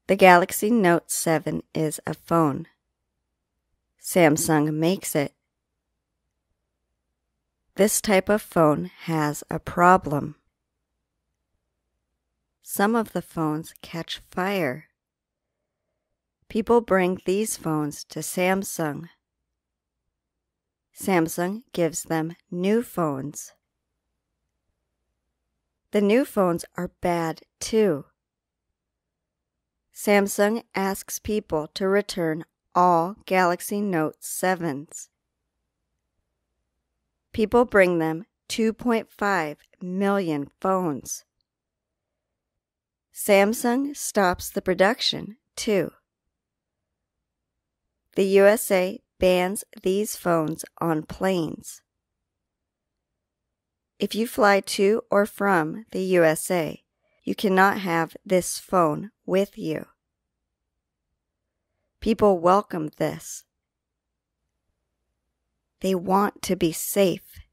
The Galaxy Note 7 is a phone. Samsung makes it. This type of phone has a problem. Some of the phones catch fire. People bring these phones to Samsung. Samsung gives them new phones. The new phones are bad too. Samsung asks people to return all Galaxy Note 7s. People bring them 2.5 million phones. Samsung stops the production too. The USA bans these phones on planes. If you fly to or from the USA, you cannot have this phone with you. People welcome this. They want to be safe